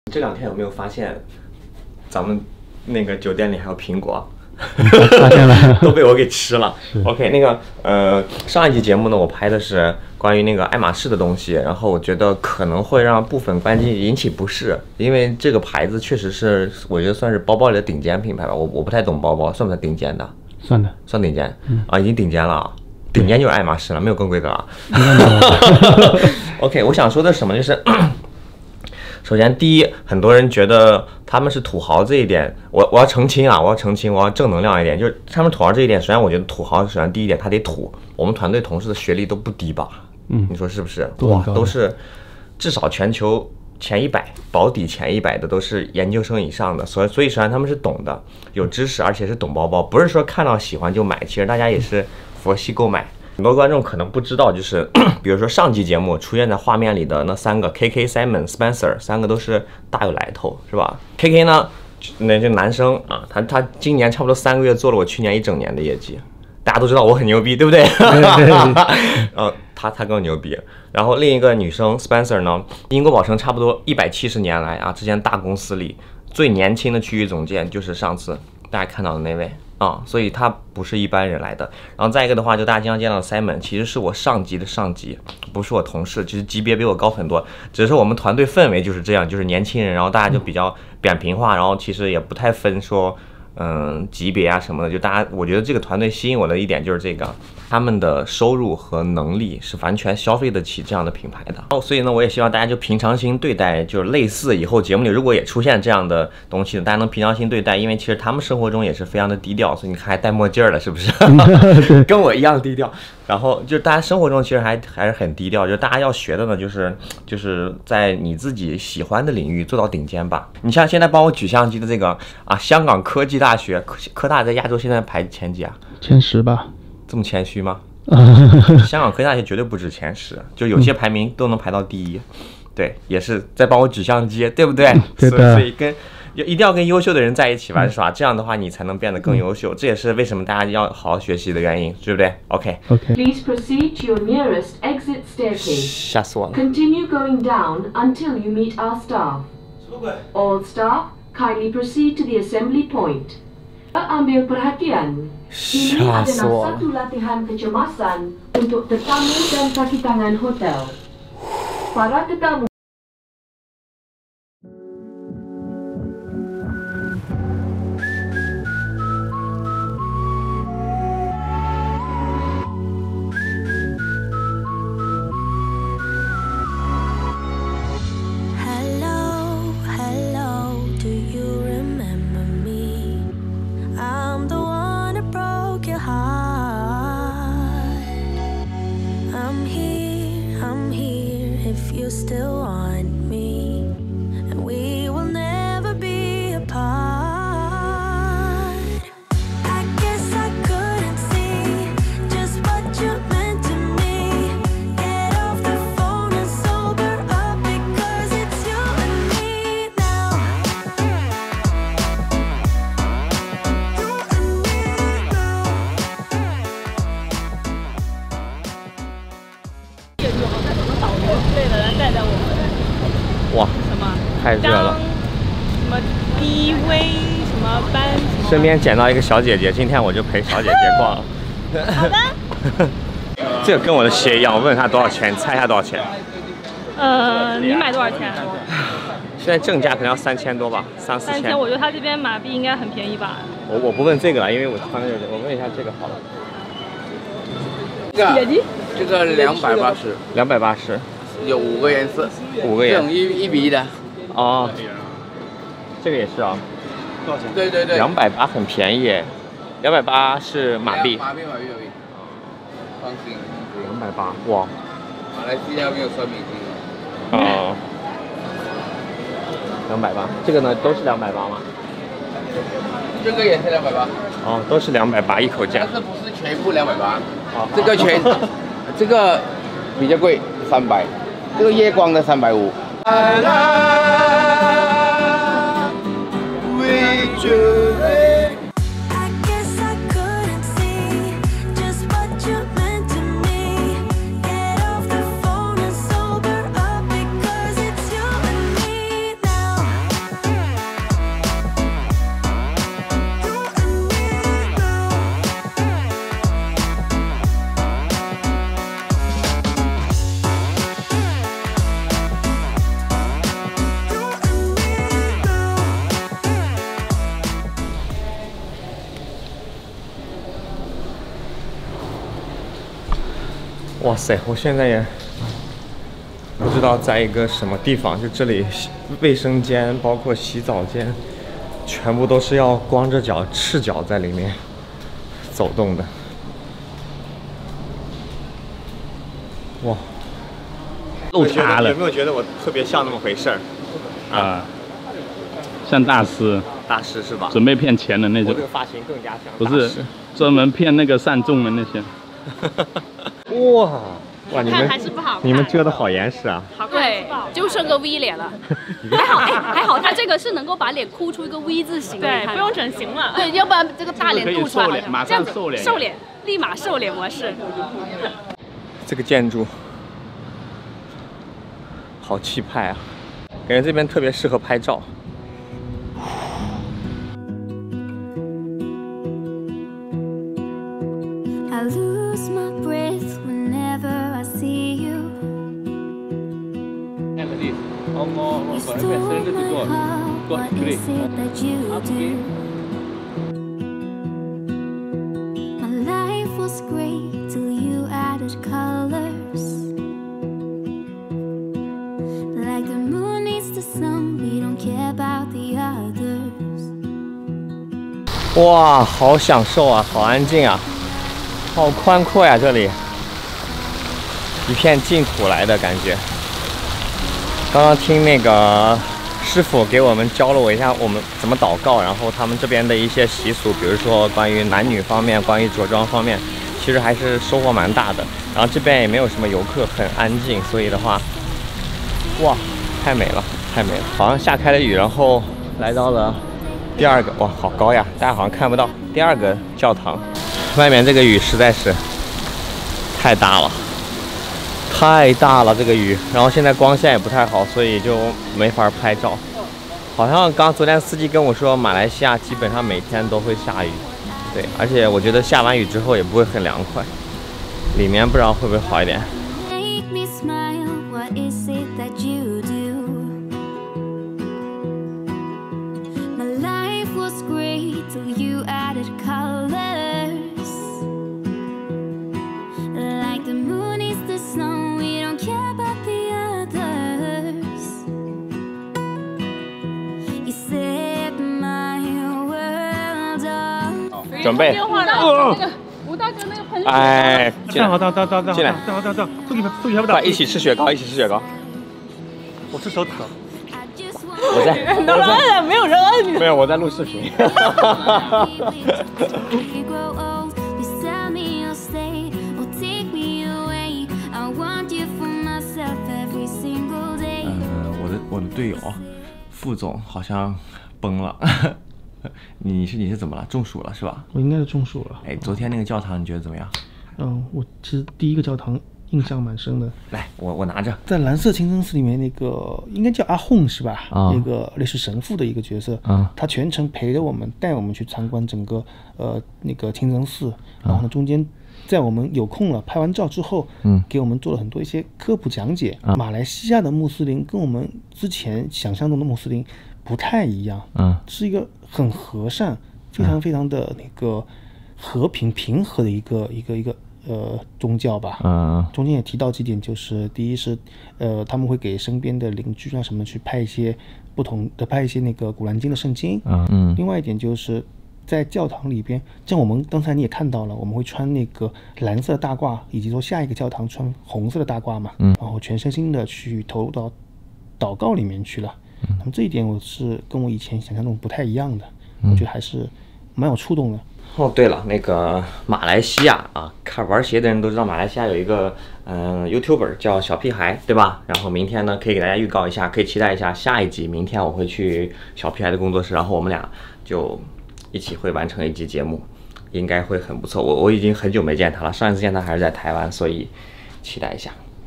这2天有没有发现，咱们那个酒店里还有苹果？ 发现了， 都被我给吃了。OK， 那个上一期节目呢，我拍的是关于那个爱马仕的东西，然后我觉得可能会让部分观众引起不适，因为这个牌子确实是我觉得算是包包里的顶尖品牌吧。我不太懂包包，算不算顶尖的？ 算的， 算顶尖。啊，已经顶尖了啊。顶尖就是爱马仕了，没有更贵的了。OK， 我想说的是什么就是。首先，第一，很多人觉得他们是土豪这一点，我要澄清啊，我要正能量一点，就是他们土豪这一点。首先，我觉得土豪首先第一点他得土，我们团队同事的学历都不低吧？你说是不是？哇，都是至少全球前100，保底前100的都是研究生以上的，所以实际上他们是懂的，有知识，而且是懂包包，不是说看到喜欢就买，其实大家也是佛系购买。很多观众可能不知道，就是比如说上期节目出现在画面里的那3个 KK、Simon、Spencer，3个都是大有来头，是吧 ？KK 呢，那就男生啊，他今年差不多3个月做了我去年1整年的业绩，大家都知道我很牛逼，对不对？他更牛逼。然后另一个女生 Spencer 呢，英国宝盛差不多170年来啊，之前大公司里最年轻的区域总监就是上次大家看到的那位。所以他不是一般人来的。然后再一个的话，就大家经常见到的 Simon， 其实是我上级的上级，不是我同事，就是级别比我高很多。只是我们团队氛围就是这样，就是年轻人，然后大家就比较扁平化，然后其实也不太分说，级别啊什么的。就大家，我觉得这个团队吸引我的一点就是这个，他们的收入和能力是完全消费得起这样的品牌的。所以呢，我也希望大家就平常心对待，就是类似以后节目里如果也出现这样的东西，大家能平常心对待，因为其实他们生活中也是非常的低调，所以你看还戴墨镜了，是不是？跟我一样低调。然后就是大家生活中其实还是很低调，就是大家要学的呢，就是在你自己喜欢的领域做到顶尖吧。你像现在帮我举相机的这个啊，香港科技大学科大在亚洲现在排前几啊？ 前10吧。这么谦虚吗？香港科技大学绝对不止前10，就有些排名都能排到第1。对，也是在帮我举相机，对不对？ 对的。 所以一定要跟优秀的人在一起玩耍，这样的话你才能变得更优秀。这也是为什么大家要好好学习的原因，对不对 ？OK。 Please proceed to your nearest exit staircase. 吓死我了。 Continue going down until you meet our staff. All staff, kindly proceed to the assembly point. Ambil perhatian. Ini adalah satu latihan kecemasan untuk tetamu dan kaki tangan hotel. Para tetamu. Still want me, and we will never be apart. I guess I couldn't see just what you meant to me. Get off the phone and sober up, because it's you and me now. You and me now. 哇，太热了！ 什么 DV 什么班？ 身边捡到一个小姐姐，今天我就陪小姐姐逛了。 好的。 这个跟我的鞋一样，我问她多少钱，你猜一下多少钱？ 你买多少钱？ 现在正价可能要3000多吧，3、4千。 我觉得他这边马币应该很便宜吧？ 我不问这个了，因为我穿着，我问一下这个好了。 这个280。 280。 有5个颜色 ，5个颜色， 这种1比1的。 哦，这个也是啊。 多少钱？对对对。 280很便宜，280是马币。 马币。放心。 280，哇。 马来西亚没有算美金。 哦。280，这个呢都是280吗？ 这个也是280。 哦，都是280一口价。 但是不是全部280？这个这个比较贵，300。这个夜光的350。 哇塞，我现在也不知道在一个什么地方，就这里卫生间包括洗澡间，全部都是要光着脚、赤脚在里面走动的。哇， 路塌了有没有觉得我特别像那么回事儿？ 啊，像大师， 大师是吧？ 准备骗钱的那种我这。个发型更加像不是大师。 专门骗那个善众的那些。 哇哇，你看们还是不好看你们遮的好严实啊！ 对，就剩个 V 脸了。还好，哎，还好，它这个是能够把脸箍出一个 V 字形的。 对， 你看不用整形了。 对，要不然这个大脸凸出来， 是不是可以瘦脸马上这样子瘦脸瘦脸，立马瘦脸模式。 这个建筑好气派啊，感觉这边特别适合拍照。 I lose my breath whenever I see you. You stole my heart. What is it that you do? My life was great till you added colors. Like the moon needs the sun, we don't care about the others. 哇，好享受啊，好安静啊，好宽阔呀，这里一片净土来的感觉。刚刚听那个师傅给我们教了我一下我们怎么祷告，然后他们这边的一些习俗，比如说关于男女方面、关于着装方面，其实还是收获蛮大的。然后这边也没有什么游客，很安静，所以的话，哇，太美了，太美了！好像下开了雨，然后来到了第二个，哇，好高呀，大家好像看不到。第二个教堂，外面这个雨实在是太大了。 太大了这个雨，然后现在光线也不太好，所以就没法拍照。好像昨天司机跟我说，马来西亚基本上每天都会下雨，对，而且我觉得下完雨之后也不会很凉快，里面不知道会不会好一点。 Make me smile. What is it that you do? My life was great till you added colors. Like the moon is the sun, we don't care about the others. You set my world on. 准备。 电话了，那个吴大哥那个喷。 哎，进来， 到， 进来， 送你快一起吃雪糕，一起吃雪糕。 我吃手指头。 I just 我在， 都摁了，没有人摁你。 没有，我在录视频。 you grow old, please tell me you'll stay or take me away. I want you for myself every single day. 我的队友副总好像崩了。你是怎么了？中暑了是吧？ 我应该是中暑了。 哎，昨天那个教堂你觉得怎么样？ 我其实第一个教堂印象蛮深的， 来，我拿着。 在蓝色清真寺里面那个应该叫阿訇是吧？ 啊那个类似神父的一个角色，他全程陪着我们，带我们去参观整个那个清真寺，然后呢中间。在我们有空了拍完照之后，给我们做了很多一些科普讲解。马来西亚的穆斯林跟我们之前想象中的穆斯林不太一样，是一个很和善、非常非常的那个和平平和的一个宗教吧。中间也提到几点，就是第一是他们会给身边的邻居啊什么去拍一些那个古兰经的圣经。另外一点就是在教堂里边，像我们刚才你也看到了，我们会穿那个蓝色的大褂，以及说下一个教堂穿红色的大褂嘛，然后全身心的去投入到祷告里面去了。那么这一点我是跟我以前想象中不太一样的，我觉得还是蛮有触动的。 哦，对了，那个马来西亚啊，看玩鞋的人都知道，马来西亚有一个YouTuber 叫小屁孩，对吧？然后明天呢，可以给大家预告一下，可以期待一下下一集。明天我会去小屁孩的工作室，然后我们俩就一起会完成一集节目，应该会很不错。我已经很久没见他了，上一次见他还是在台湾，所以期待一下。